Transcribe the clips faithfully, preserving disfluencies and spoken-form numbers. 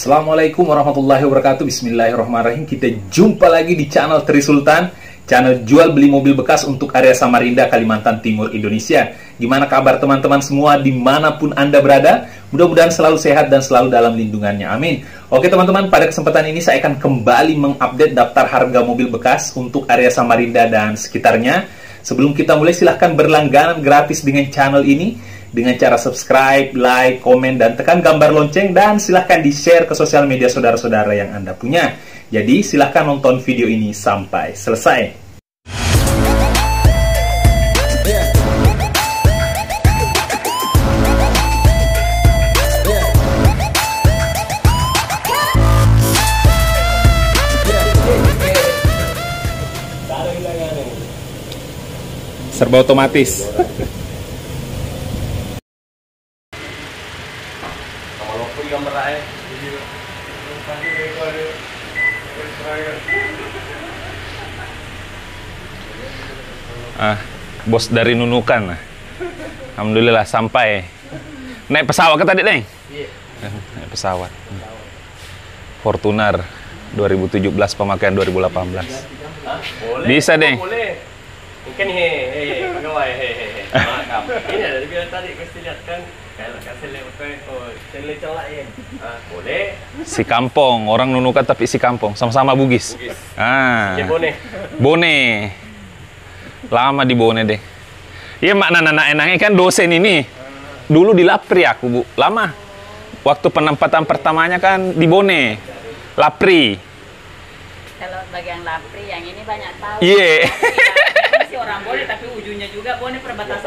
Assalamualaikum warahmatullahi wabarakatuh. Bismillahirrahmanirrahim. Kita jumpa lagi di channel Tri Sultan, channel jual beli mobil bekas untuk area Samarinda, Kalimantan Timur, Indonesia. Gimana kabar teman-teman semua dimanapun Anda berada? Mudah-mudahan selalu sehat dan selalu dalam lindungannya, amin. Oke teman-teman, pada kesempatan ini saya akan kembali mengupdate daftar harga mobil bekas untuk area Samarinda dan sekitarnya. Sebelum kita mulai, silahkan berlangganan gratis dengan channel ini dengan cara subscribe, like, komen, dan tekan gambar lonceng, dan silahkan di-share ke sosial media saudara-saudara yang Anda punya. Jadi silahkan nonton video ini sampai selesai. Serba otomatis. Ah, bos dari Nunukan. Alhamdulillah sampai. Naik pesawat ke tadi, Neng? Iya. Naik pesawat. Fortuner dua ribu tujuh belas pemakaian dua ribu delapan belas. Hah? Boleh. Bisa, Neng. Boleh. Mungkin he he pegawai he he he. Ini ada dia tadi mesti lihat kan. Kalau kasih pakai oh, celecong lain. Ah, boleh. Si kampung, orang Nunukan tapi si kampung, sama-sama Bugis. Bugis. Ah. Ya, Bone. Bone. Lama di Bone deh. Iya, mak nana enaknya kan dosen ini. Dulu di Lapri aku, Bu. Lama. Waktu penempatan pertamanya kan di Bone. Lapri. Kalau bagian Lapri yang ini banyak tahu. Iya. Yeah. Masih orang Bone tapi ujungnya juga Bone perbatasan.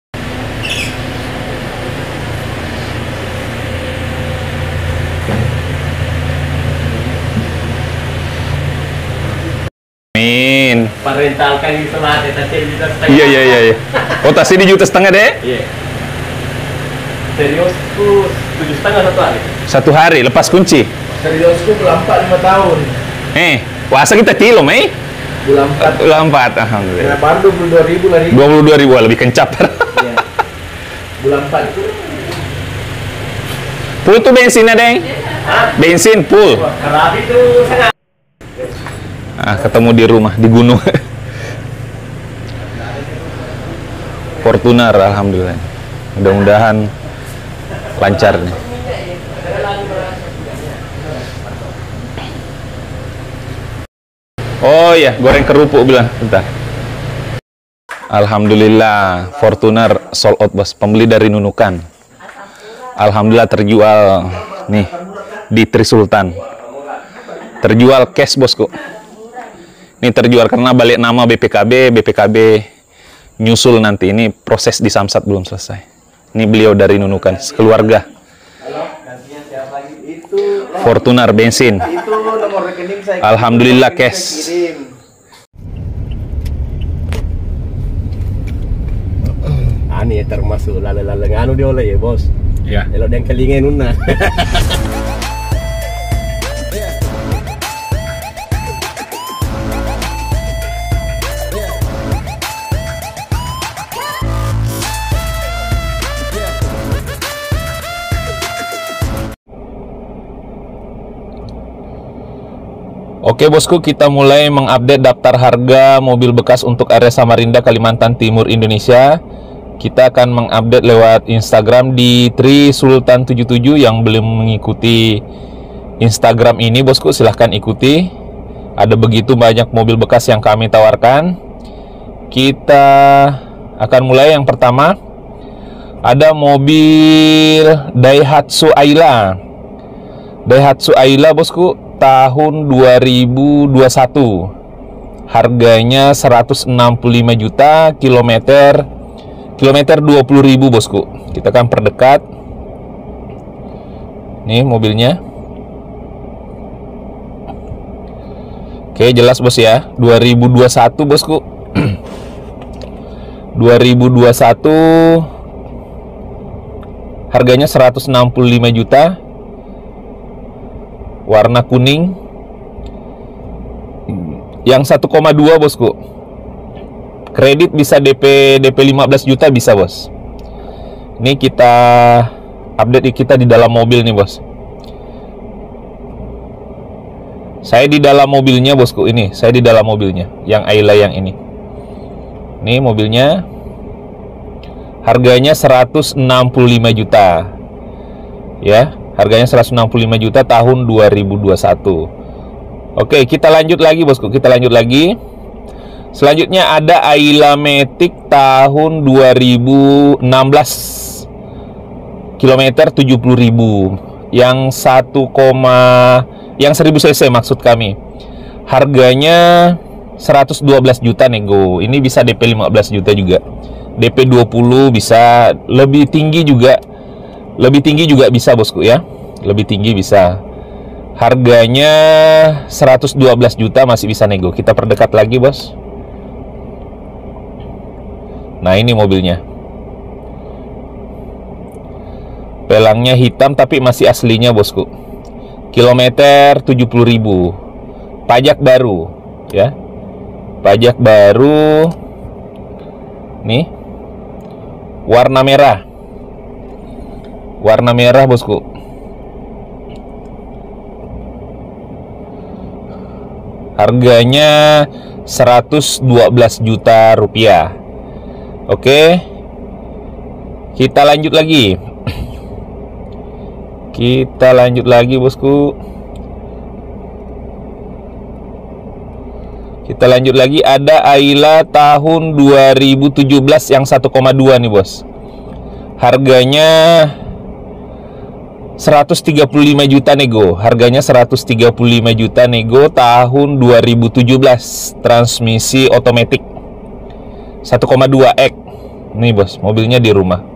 Amin. Parentalkan di selat ya, tadi juta setengah. Iya iya iya. Oh tadi di juta setengah deh? Iya. Seriusku tujuh setengah satu hari. Satu hari lepas kunci. Seriusku bulan empat lima tahun. Eh, puasa kita kilo, Mei? Bulan empat. Bulan empat, alhamdulillah. Nah, baru dua puluh dua ribu lari. Dua puluh dua ribu lebih kencap. Iya. Bulan empat itu. Full tuh bensinnya, Deng? Hah? Bensin full. Kerap itu sangat. Ah, ketemu di rumah di gunung. Fortuner, alhamdulillah. Mudah-mudahan lancar nih. Oh iya, goreng kerupuk bilang, bentar. Alhamdulillah, Fortuner sold out, bos. Pembeli dari Nunukan. Alhamdulillah terjual nih di Tri Sultan. Terjual cash, bosku. Ini terjual karena balik nama B P K B, B P K B nyusul nanti. Ini proses di Samsat belum selesai. Ini beliau dari Nunukan, sekeluarga. Fortuner bensin. Itu nomor rekening saya. Alhamdulillah cash. Ani termasuk lala-lala nganu dia oleh ya, Bos. Ya. Elok yang kelingin nuna. Oke bosku, kita mulai mengupdate daftar harga mobil bekas untuk area Samarinda, Kalimantan Timur, Indonesia. Kita akan mengupdate lewat Instagram di Tri Sultan tujuh tujuh. Yang belum mengikuti Instagram ini bosku, silahkan ikuti. Ada begitu banyak mobil bekas yang kami tawarkan. Kita akan mulai yang pertama. Ada mobil Daihatsu Ayla. Daihatsu Ayla bosku, tahun dua ribu dua puluh satu. Harganya seratus enam puluh lima juta, kilometer kilometer dua puluh ribu bosku. Kita akan perdekat. Nih mobilnya. Oke, jelas bos ya. dua ribu dua puluh satu bosku. dua ribu dua puluh satu. Harganya seratus enam puluh lima juta. Warna kuning. Yang satu koma dua bosku. Kredit bisa D P D P lima belas juta bisa, bos. Ini kita update kita di dalam mobil nih, bos. Saya di dalam mobilnya bosku, ini saya di dalam mobilnya yang Ayla yang ini. Ini mobilnya. Harganya seratus enam puluh lima juta. Ya, harganya seratus enam puluh lima juta tahun dua ribu dua puluh satu. Oke, kita lanjut lagi bosku, kita lanjut lagi. Selanjutnya ada Ayla Matic tahun dua ribu enam belas. Kilometer tujuh puluh ribu. Yang satu, yang seribu cc maksud kami. Harganya seratus dua belas juta nego. Ini bisa D P lima belas juta juga. D P dua puluh bisa, lebih tinggi juga. Lebih tinggi juga bisa bosku ya. Lebih tinggi bisa. Harganya seratus dua belas juta masih bisa nego. Kita perdekat lagi, Bos. Nah, ini mobilnya. Pelangnya hitam tapi masih aslinya bosku. Kilometer tujuh puluh ribu. Pajak baru ya. Pajak baru. Nih. Warna merah. Warna merah bosku. Harganya seratus dua belas juta rupiah. Oke. Kita lanjut lagi. Kita lanjut lagi bosku. Kita lanjut lagi. Ada Ayla tahun dua ribu tujuh belas yang satu koma dua nih bos. Harganya seratus tiga puluh lima juta nego. Harganya seratus tiga puluh lima juta nego tahun dua ribu tujuh belas. Transmisi otomatis satu koma dua X. Nih bos, mobilnya di rumah.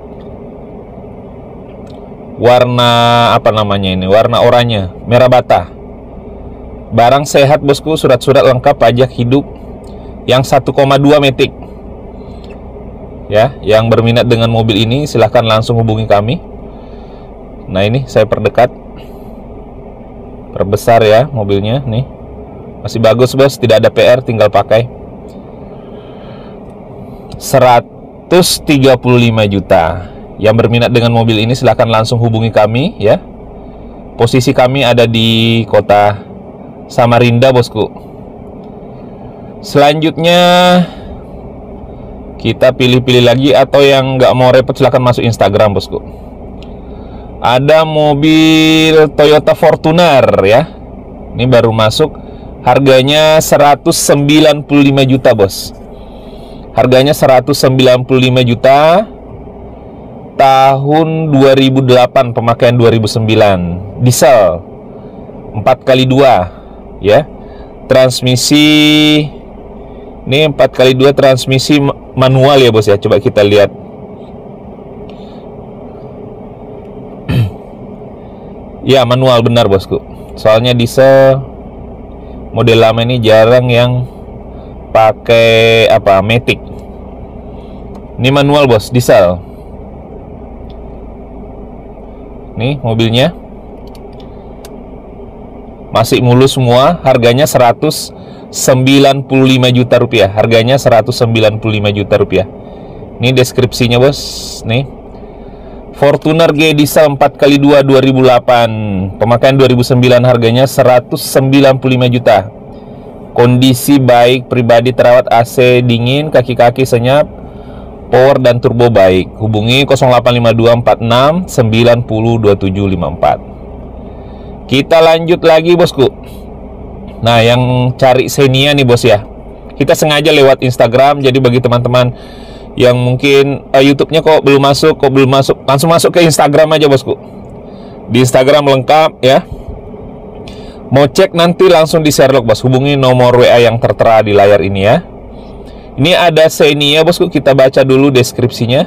Warna apa namanya ini? Warna oranye, merah bata. Barang sehat bosku, surat-surat lengkap, pajak hidup. Yang satu koma dua Matic. Ya, yang berminat dengan mobil ini silahkan langsung hubungi kami. Nah, ini saya perdekat. Perbesar ya mobilnya nih. Masih bagus bos, tidak ada P R, tinggal pakai. seratus tiga puluh lima juta. Yang berminat dengan mobil ini silahkan langsung hubungi kami ya. Posisi kami ada di kota Samarinda bosku. Selanjutnya kita pilih-pilih lagi, atau yang nggak mau repot silahkan masuk Instagram bosku. Ada mobil Toyota Fortuner ya. Ini baru masuk. Harganya seratus sembilan puluh lima juta bos. Harganya seratus sembilan puluh lima juta. Tahun dua ribu delapan, pemakaian dua ribu sembilan. Diesel empat kali dua ya. Transmisi ini empat kali dua, transmisi manual ya bos ya. Coba kita lihat. Ya, manual benar bosku. Soalnya diesel model lama ini jarang yang pakai apa, Matic. Ini manual bos, diesel. Nih mobilnya masih mulus semua. Harganya seratus sembilan puluh lima juta rupiah. Harganya seratus sembilan puluh lima juta rupiah. Ini deskripsinya bos. Nih Fortuner G diesel empat kali dua dua ribu delapan, pemakaian dua ribu sembilan. Harganya seratus sembilan puluh lima juta. Kondisi baik, pribadi terawat, A C dingin, kaki-kaki senyap, power dan turbo baik. Hubungi nol delapan lima dua empat enam sembilan nol dua tujuh lima empat. Kita lanjut lagi bosku. Nah, yang cari Xenia nih bos ya, kita sengaja lewat Instagram. Jadi bagi teman-teman yang mungkin uh, YouTube-nya kok belum masuk, kok belum masuk, langsung masuk ke Instagram aja bosku. Di Instagram lengkap ya. Mau cek nanti langsung di Sherlock bos. Hubungi nomor W A yang tertera di layar ini ya. Ini ada Xenia bosku, kita baca dulu deskripsinya.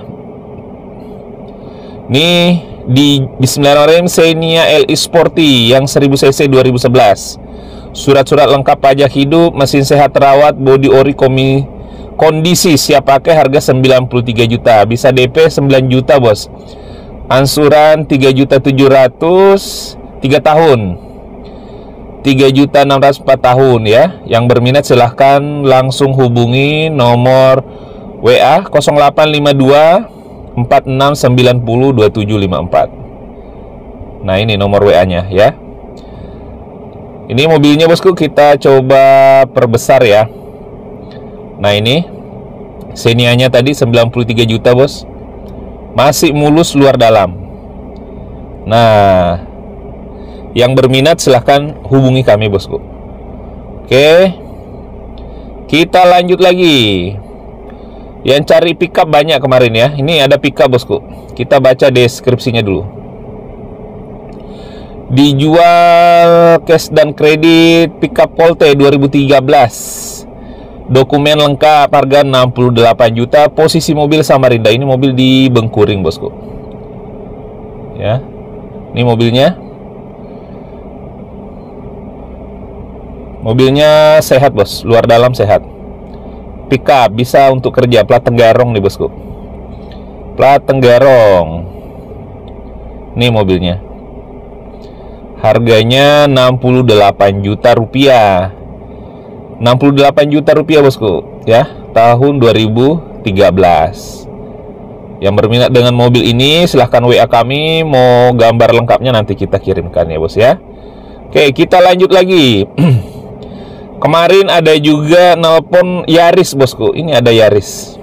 Nih di Bismillahirrahmanirrahim, Xenia L I Sporty yang seribu cc dua ribu sebelas. Surat-surat lengkap, pajak hidup, mesin sehat terawat, body ori komi, kondisi siap pakai, harga sembilan puluh tiga juta. Bisa D P sembilan juta bos. Ansuran tiga juta tujuh ratus, tiga tahun. tiga juta enam ratus empat tahun ya. Yang berminat silahkan langsung hubungi nomor W A nol delapan lima dua empat enam sembilan nol dua tujuh lima empat. Nah, ini nomor W A-nya ya. Ini mobilnya bosku, kita coba perbesar ya. Nah ini Xenia-nya tadi sembilan puluh tiga juta bos, masih mulus luar dalam. Nah, yang berminat silahkan hubungi kami bosku. Oke, kita lanjut lagi. Yang cari pickup banyak kemarin ya. Ini ada pickup bosku, kita baca deskripsinya dulu. Dijual cash dan kredit, pickup Polte dua ribu tiga belas, dokumen lengkap, harga enam puluh delapan juta, posisi mobil Samarinda. Ini mobil di Bengkuring bosku ya. Ini mobilnya, mobilnya sehat bos, luar dalam sehat. Pickup bisa untuk kerja, plat Tenggarong nih bosku, plat Tenggarong. Ini mobilnya, harganya enam puluh delapan juta rupiah. enam puluh delapan juta rupiah bosku ya, tahun dua ribu tiga belas. Yang berminat dengan mobil ini silahkan W A kami, mau gambar lengkapnya nanti kita kirimkan ya bos ya. Oke, kita lanjut lagi. Kemarin ada juga nelpon Yaris bosku. Ini ada Yaris,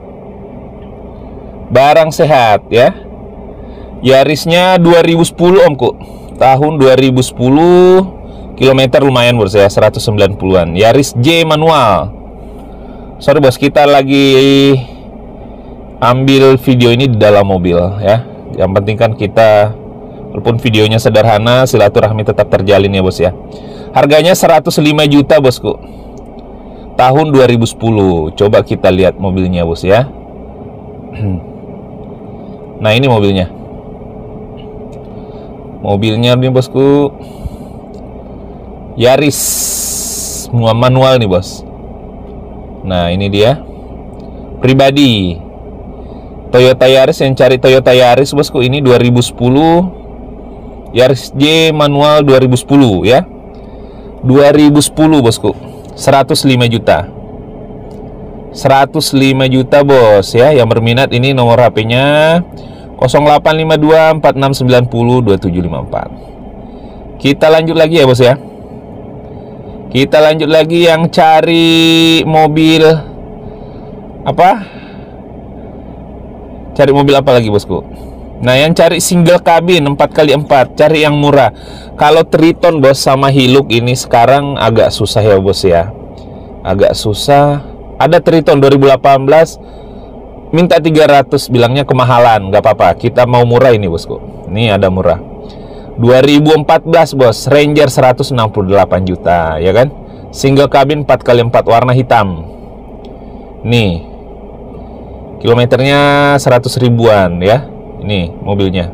barang sehat ya. Yarisnya dua ribu sepuluh omku, tahun dua ribu sepuluh, kilometer lumayan bos ya, seratus sembilan puluhan. Yaris J manual. Sorry bos, kita lagi ambil video ini di dalam mobil ya. Yang penting kan kita, walaupun videonya sederhana, silaturahmi tetap terjalin ya bos ya. Harganya seratus lima juta bosku, tahun dua ribu sepuluh. Coba kita lihat mobilnya bos ya. Nah ini mobilnya, mobilnya nih bosku, Yaris manual nih bos. Nah ini dia, pribadi Toyota Yaris. Yang cari Toyota Yaris bosku, ini dua ribu sepuluh, Yaris J manual dua ribu sepuluh ya, dua ribu sepuluh bosku, seratus lima juta, seratus lima juta bos ya. Yang berminat ini nomor H P-nya nol delapan lima dua empat enam sembilan nol dua tujuh lima empat. Kita lanjut lagi ya bos ya. Kita lanjut lagi, yang cari mobil apa? Cari mobil apa lagi bosku? Nah, yang cari single cabin empat kali empat, cari yang murah. Kalau Triton bos sama Hilux ini sekarang agak susah ya bos ya. Agak susah. Ada Triton dua ribu delapan belas minta tiga ratus, bilangnya kemahalan. Gak apa-apa, kita mau murah ini bosku. Ini ada murah, dua ribu empat belas bos, Ranger seratus enam puluh delapan juta ya kan. Single cabin empat kali empat, warna hitam. Nih, kilometernya seratus ribuan ya. Ini mobilnya,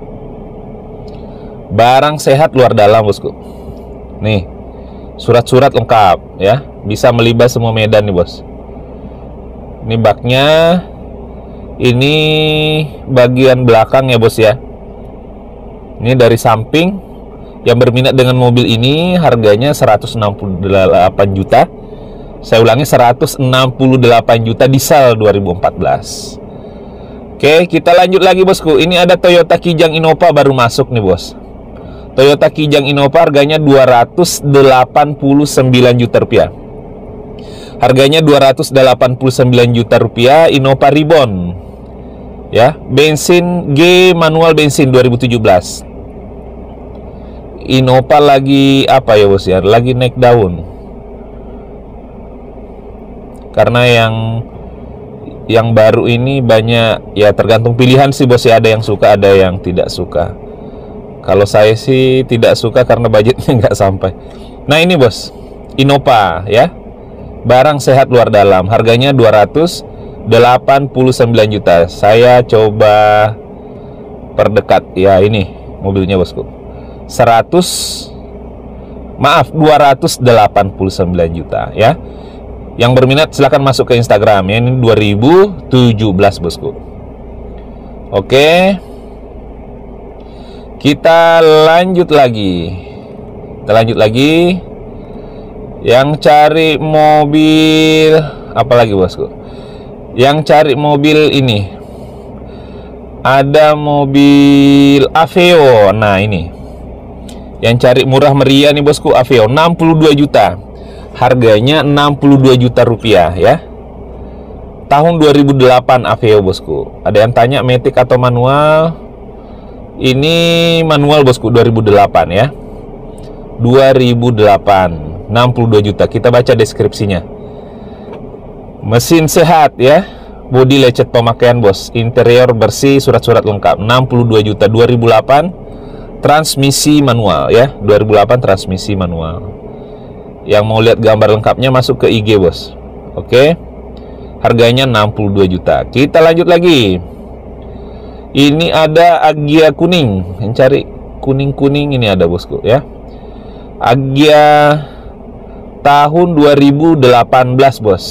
barang sehat luar dalam bosku. Nih, surat-surat lengkap ya, bisa melibas semua medan nih bos. Ini baknya, ini bagian belakang ya bos ya. Ini dari samping. Yang berminat dengan mobil ini harganya seratus enam puluh delapan juta. Saya ulangi, seratus enam puluh delapan juta, diesel dua ribu empat belas. Oke, kita lanjut lagi bosku. Ini ada Toyota Kijang Innova baru masuk nih bos. Toyota Kijang Innova harganya dua ratus delapan puluh sembilan juta rupiah. Harganya dua ratus delapan puluh sembilan juta rupiah. Innova Ribbon ya, bensin G manual, bensin dua ribu tujuh belas. Innova lagi apa ya bos ya, lagi naik daun. Karena yang yang baru ini banyak ya, tergantung pilihan sih bos ya. Ada yang suka, ada yang tidak suka. Kalau saya sih tidak suka karena budgetnya nggak sampai. Nah ini bos, Innova ya, barang sehat luar dalam. Harganya dua ratus delapan puluh sembilan juta. Saya coba perdekat ya, ini mobilnya bosku, seratus maaf dua ratus delapan puluh sembilan juta ya. Yang berminat silahkan masuk ke Instagram ya. Ini dua ribu tujuh belas bosku. Oke, kita lanjut lagi. Kita lanjut lagi. Yang cari mobil apa lagi bosku? Yang cari mobil ini, ada mobil Aveo. Nah ini, Yang cari murah meriah nih bosku, Aveo enam puluh dua juta. Harganya enam puluh dua juta rupiah ya. Tahun dua ribu delapan Aveo bosku. Ada yang tanya matic atau manual? Ini manual bosku, dua ribu delapan ya. dua ribu delapan, enam puluh dua juta. Kita baca deskripsinya. Mesin sehat ya. Bodi lecet pemakaian bos. Interior bersih, surat-surat lengkap. enam puluh dua juta dua ribu delapan. Transmisi manual ya. dua ribu delapan transmisi manual. Yang mau lihat gambar lengkapnya masuk ke I G bos. Oke. Harganya enam puluh dua juta. Kita lanjut lagi. Ini ada Agya kuning. Yang cari kuning-kuning ini ada bosku ya. Agya tahun dua ribu delapan belas bos.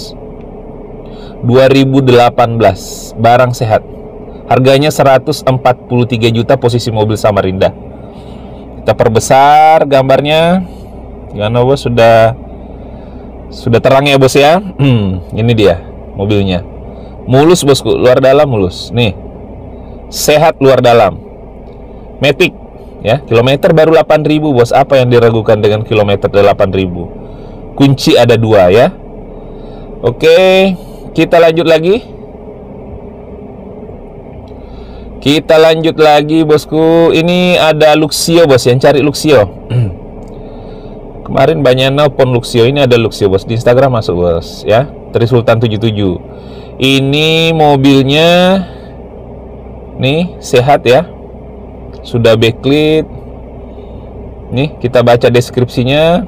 dua ribu delapan belas, barang sehat. Harganya seratus empat puluh tiga juta, posisi mobil Samarinda. Kita perbesar gambarnya. Gimana bos, sudah sudah terang ya bos ya. Hmm, ini dia mobilnya. Mulus bosku, luar dalam mulus. Nih. Sehat luar dalam. Matic ya, kilometer baru delapan ribu bos. Apa yang diragukan dengan kilometer delapan ribu? Kunci ada dua ya. Oke, kita lanjut lagi. Kita lanjut lagi bosku. Ini ada Luxio bos, yang cari Luxio. Kemarin banyak nelpon Luxio. Ini ada Luxio bos, di Instagram masuk bos ya. Trisultan tujuh puluh tujuh. Ini mobilnya nih sehat ya. Sudah backlit. Nih, kita baca deskripsinya.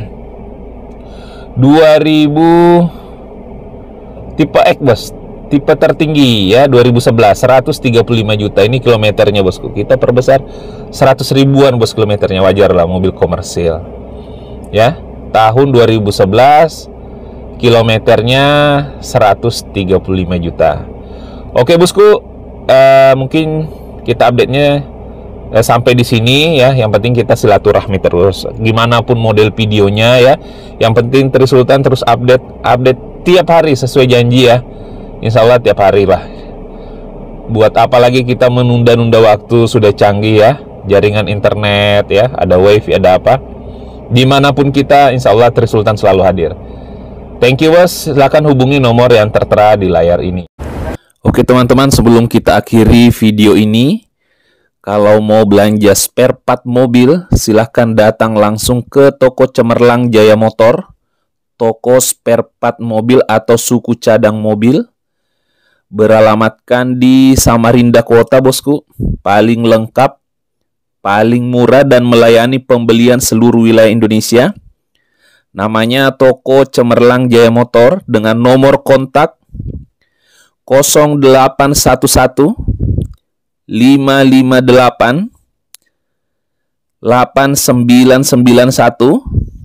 dua ribu tipe X bos, tipe tertinggi ya, dua ribu sebelas, seratus tiga puluh lima juta. Ini kilometernya bosku. Kita perbesar seratus ribuan bos kilometernya, wajar lah mobil komersil. Ya, tahun dua ribu sebelas, kilometernya seratus tiga puluh lima juta. Oke bosku, uh, mungkin kita update-nya Eh, sampai di sini ya. Yang penting kita silaturahmi terus, gimana pun model videonya ya. Yang penting Trisultan terus update update tiap hari sesuai janji ya. Insya Allah tiap hari lah. Buat apa lagi kita menunda-nunda waktu, sudah canggih ya, jaringan internet ya, ada wifi, ada apa. Dimanapun kita, insya Allah Trisultan selalu hadir. Thank you bos. Silahkan hubungi nomor yang tertera di layar ini. Oke teman-teman, sebelum kita akhiri video ini, kalau mau belanja spare part mobil, silahkan datang langsung ke toko Cemerlang Jaya Motor, toko spare part mobil atau suku cadang mobil. Beralamatkan di Samarinda Kota bosku. Paling lengkap, paling murah dan melayani pembelian seluruh wilayah Indonesia. Namanya toko Cemerlang Jaya Motor dengan nomor kontak nol delapan satu satu lima lima delapan delapan sembilan sembilan satu.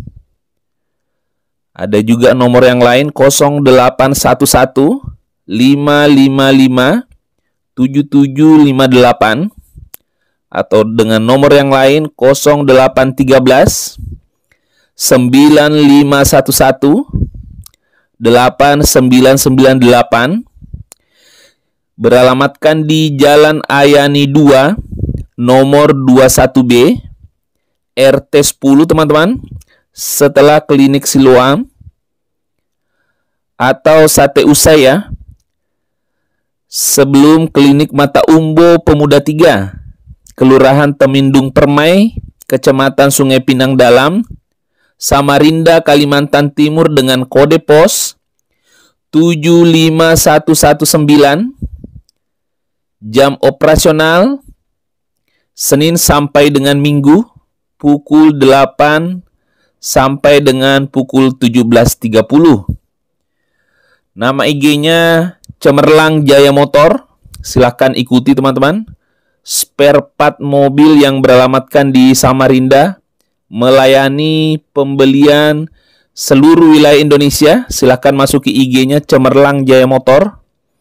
Ada juga nomor yang lain nol delapan satu satu lima lima lima tujuh tujuh lima delapan, atau dengan nomor yang lain nol delapan tiga belas sembilan lima satu satu delapan sembilan sembilan delapan. Beralamatkan di Jalan Ayani dua, nomor dua puluh satu B, R T sepuluh teman-teman, setelah klinik Siloam atau Sate Usai ya, sebelum klinik Mata Umbo Pemuda tiga, Kelurahan Temindung Permai, Kecamatan Sungai Pinang Dalam, Samarinda, Kalimantan Timur, dengan kode pos tujuh lima satu satu sembilan. Jam operasional Senin sampai dengan Minggu pukul delapan sampai dengan pukul tujuh belas tiga puluh. Nama I G-nya Cemerlang Jaya Motor. Silahkan ikuti teman-teman. Spare part mobil yang beralamatkan di Samarinda, melayani pembelian seluruh wilayah Indonesia. Silahkan masuki I G-nya Cemerlang Jaya Motor.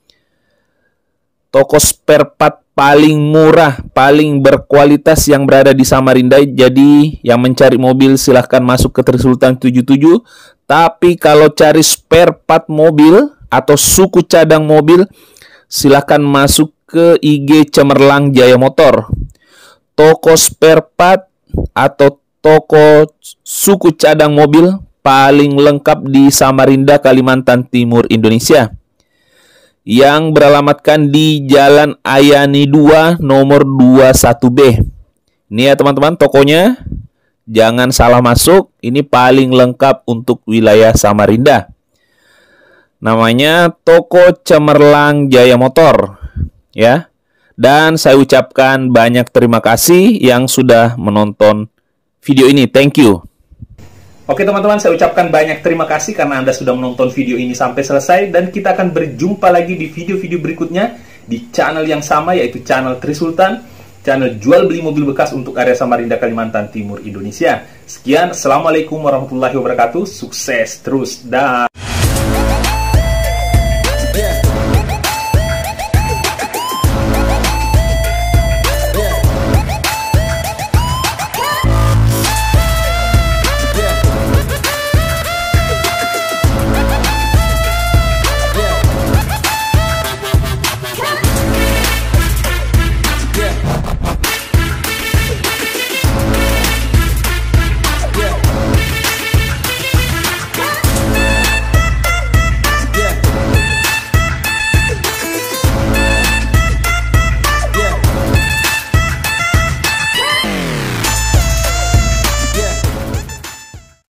Toko spare part paling murah, paling berkualitas yang berada di Samarinda. Jadi yang mencari mobil silahkan masuk ke Trisultan tujuh puluh tujuh. Tapi kalau cari spare part mobil atau suku cadang mobil, silahkan masuk ke I G Cemerlang Jaya Motor. Toko spare part atau toko suku cadang mobil paling lengkap di Samarinda, Kalimantan Timur, Indonesia, yang beralamatkan di Jalan Ayani dua nomor dua puluh satu B. Ini ya teman-teman tokonya. Jangan salah masuk, ini paling lengkap untuk wilayah Samarinda. Namanya Toko Cemerlang Jaya Motor, ya. Dan saya ucapkan banyak terima kasih yang sudah menonton video ini. Thank you. Oke teman-teman, saya ucapkan banyak terima kasih karena Anda sudah menonton video ini sampai selesai, dan kita akan berjumpa lagi di video-video berikutnya di channel yang sama, yaitu channel Trisultan, channel jual beli mobil bekas untuk area Samarinda, Kalimantan Timur, Indonesia. Sekian, assalamualaikum warahmatullahi wabarakatuh. Sukses terus, dah.